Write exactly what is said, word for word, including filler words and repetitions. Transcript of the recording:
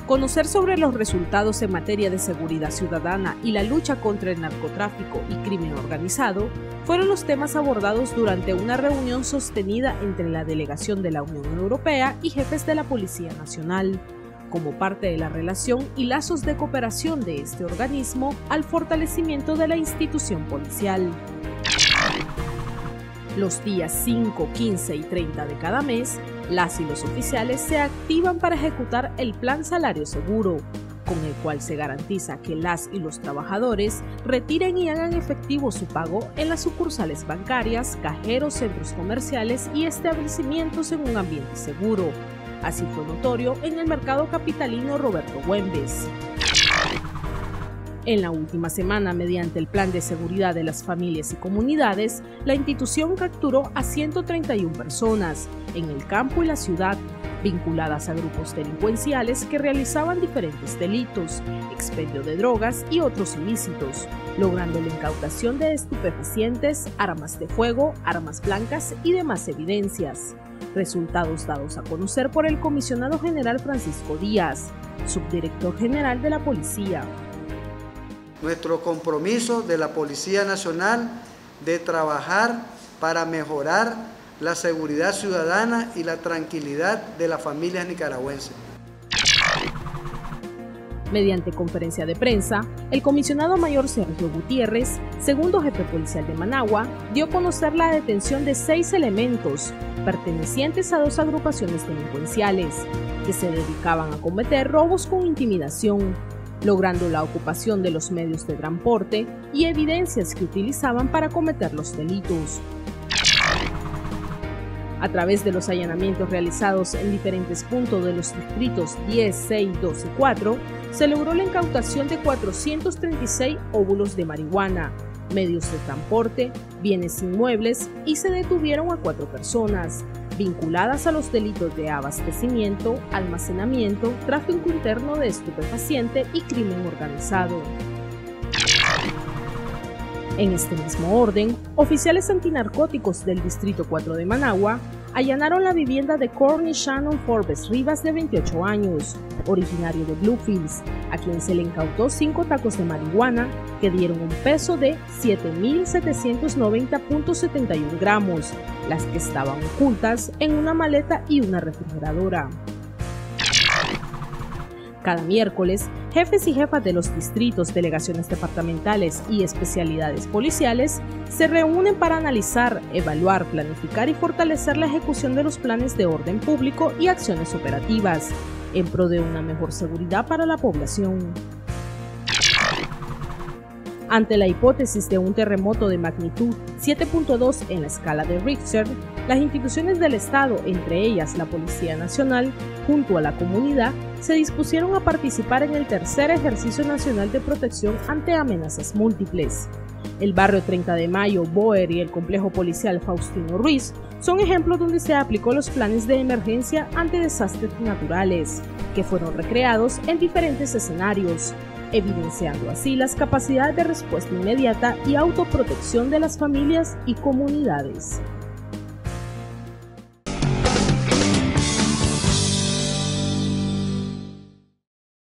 Conocer sobre los resultados en materia de seguridad ciudadana y la lucha contra el narcotráfico y crimen organizado fueron los temas abordados durante una reunión sostenida entre la delegación de la Unión Europea y jefes de la Policía Nacional, como parte de la relación y lazos de cooperación de este organismo al fortalecimiento de la institución policial. Los días cinco, quince y treinta de cada mes, las y los oficiales se activan para ejecutar el Plan Salario Seguro, con el cual se garantiza que las y los trabajadores retiren y hagan efectivo su pago en las sucursales bancarias, cajeros, centros comerciales y establecimientos en un ambiente seguro. Así fue notorio en el mercado capitalino Roberto Güemes. En la última semana, mediante el Plan de Seguridad de las Familias y Comunidades, la institución capturó a ciento treinta y una personas en el campo y la ciudad, vinculadas a grupos delincuenciales que realizaban diferentes delitos, expendio de drogas y otros ilícitos, logrando la incautación de estupefacientes, armas de fuego, armas blancas y demás evidencias. Resultados dados a conocer por el comisionado general Francisco Díaz, subdirector general de la Policía. Nuestro compromiso de la Policía Nacional de trabajar para mejorar la seguridad ciudadana y la tranquilidad de las familias nicaragüenses. Mediante conferencia de prensa, el comisionado mayor Sergio Gutiérrez, segundo jefe policial de Managua, dio a conocer la detención de seis elementos pertenecientes a dos agrupaciones delincuenciales que se dedicaban a cometer robos con intimidación, logrando la ocupación de los medios de transporte y evidencias que utilizaban para cometer los delitos. A través de los allanamientos realizados en diferentes puntos de los distritos diez, seis, dos y cuatro, se logró la incautación de cuatrocientos treinta y seis óvulos de marihuana, medios de transporte, bienes inmuebles y se detuvieron a cuatro personas, vinculadas a los delitos de abastecimiento, almacenamiento, tráfico interno de estupefaciente y crimen organizado. En este mismo orden, oficiales antinarcóticos del Distrito cuatro de Managua allanaron la vivienda de Courtney Shannon Forbes Rivas, de veintiocho años, originario de Bluefields, a quien se le incautó cinco tacos de marihuana que dieron un peso de siete mil setecientos noventa punto setenta y uno gramos, las que estaban ocultas en una maleta y una refrigeradora. Cada miércoles, jefes y jefas de los distritos, delegaciones departamentales y especialidades policiales se reúnen para analizar, evaluar, planificar y fortalecer la ejecución de los planes de orden público y acciones operativas, en pro de una mejor seguridad para la población. Ante la hipótesis de un terremoto de magnitud siete punto dos en la escala de Richter, las instituciones del Estado, entre ellas la Policía Nacional, junto a la comunidad, se dispusieron a participar en el tercer ejercicio nacional de protección ante amenazas múltiples. El barrio treinta de mayo, Boer y el complejo policial Faustino Ruiz son ejemplos donde se aplicó los planes de emergencia ante desastres naturales, que fueron recreados en diferentes escenarios, evidenciando así las capacidades de respuesta inmediata y autoprotección de las familias y comunidades.